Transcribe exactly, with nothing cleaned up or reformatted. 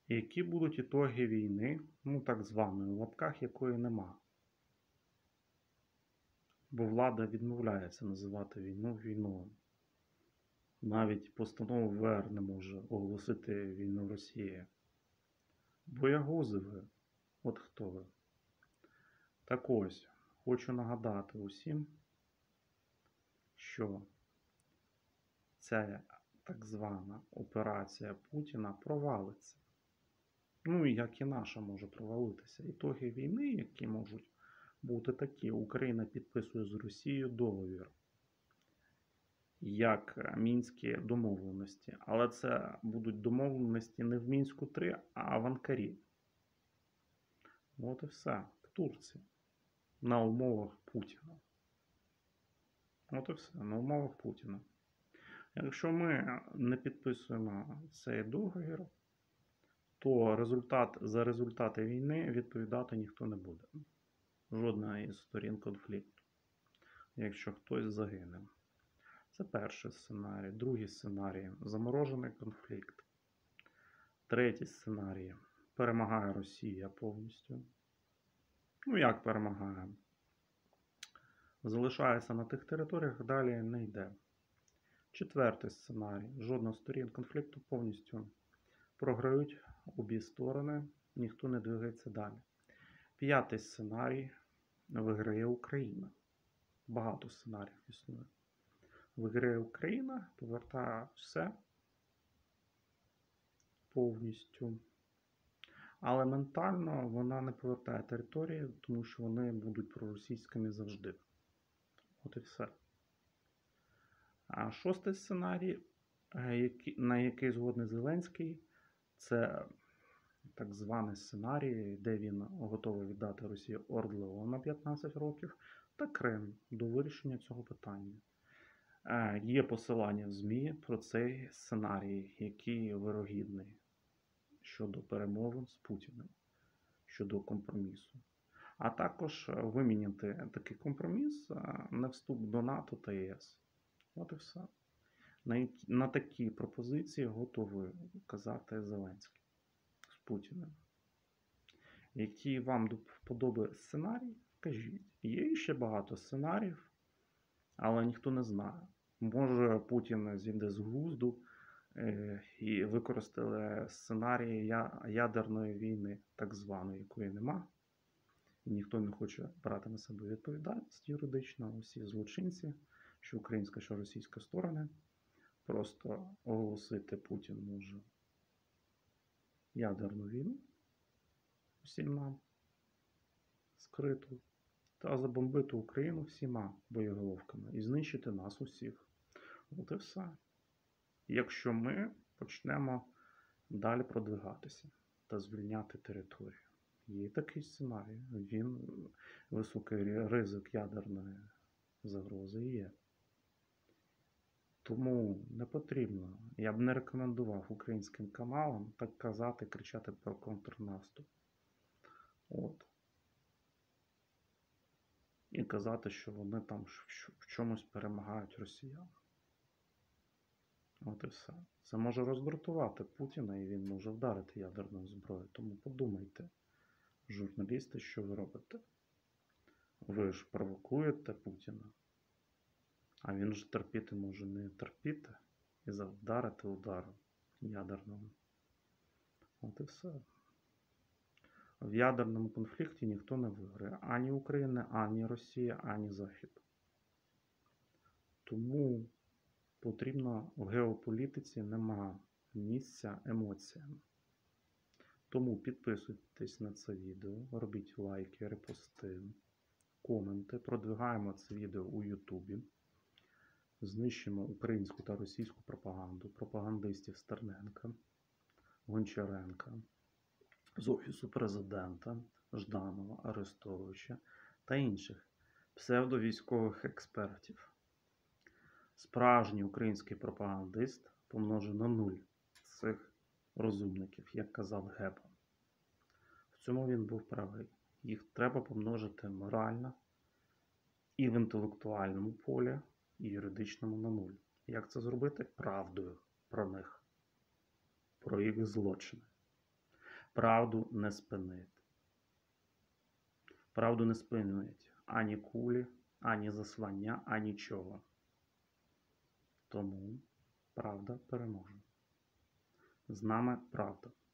Які будуть ітоги війни, ну так званої, в лапках якої нема. Бо влада відмовляється називати війну війною. Навіть постанову В Р не може оголосити війну Росії. Боягузи ви, от хто ви. Так ось, хочу нагадати усім, що ця так звана операція Путіна провалиться. Ну і як і наша може провалитися. Ітоги війни, які можуть бути такі. Україна підписує з Росією договір, як мінські домовленості. Але це будуть домовленості не в Мінську три, а в Анкарі. От і все. В Турції. На умовах Путіна. От і все. На умовах Путіна. Якщо ми не підписуємо цей договір, то результат, за результати війни відповідати ніхто не буде. Жодна із сторін конфлікту. Якщо хтось загине. Це перший сценарій. Другий сценарій – заморожений конфлікт. Третій сценарій – перемагає Росія повністю. Ну як перемагає? Залишається на тих територіях, далі не йде. Четвертий сценарій – жодна з сторін конфлікту повністю програють обі сторони, ніхто не двигається далі. П'ятий сценарій – виграє Україна. Багато сценаріїв існує. Виграє Україна, повертає все повністю. Але ментально вона не повертає території, тому що вони будуть проросійськими завжди. От і все. А шостий сценарій, на який згодний Зеленський, це так званий сценарій, де він готовий віддати Росії Орд-Леон на п'ятнадцять років та Крим до вирішення цього питання. Є посилання в ЗМІ про цей сценарій, який вирогідний щодо перемовин з Путіним, щодо компромісу. А також виміняти такий компроміс на вступ до НАТО та ЄС. От і все. На, на такі пропозиції готовий казати Зеленський з Путіним. Який вам до вподоби сценарій, кажіть. Є ще багато сценаріїв, але ніхто не знає. Може Путін зійде з глузду е, і використали сценарії ядерної війни, так званої, якої нема. І ніхто не хоче брати на себе відповідальність юридично. Усі злочинці, що українська, що російська сторони, просто оголосити Путін може ядерну війну всім нам скриту та забомбити Україну всіма боєголовками і знищити нас усіх. От і все. Якщо ми почнемо далі продвигатися та звільняти територію. Є такий сценарій. Він високий ризик ядерної загрози є. Тому не потрібно, я б не рекомендував українським каналам так казати, кричати про контрнаступ. От. І казати, що вони там в чомусь перемагають росіян. От і все. Це може роздратувати Путіна, і він може вдарити ядерною зброєю. Тому подумайте, журналісти, що ви робите. Ви ж провокуєте Путіна. А він ж терпіти може не терпіти і завдарити ударом ядерному. От і все. В ядерному конфлікті ніхто не виграє. Ані Україна, ані Росія, ані Захід. Тому потрібно в геополітиці нема місця емоціям. Тому підписуйтесь на це відео, робіть лайки, репости, коменти, продвигаємо це відео у Ютубі. Знищимо українську та російську пропаганду, пропагандистів Стерненка, Гончаренка, з Офісу Президента, Жданова, Арестовича та інших псевдовійськових експертів. Справжній український пропагандист помножив на нуль цих розумників, як казав Гебен. В цьому він був правий. Їх треба помножити морально і в інтелектуальному полі, і юридичному на нуль. Як це зробити? Правдою про них, про їх злочини. правду не спинити. Правду не спинить ані кулі, ані заслання, ані чого. Тому правда переможе. З нами правда.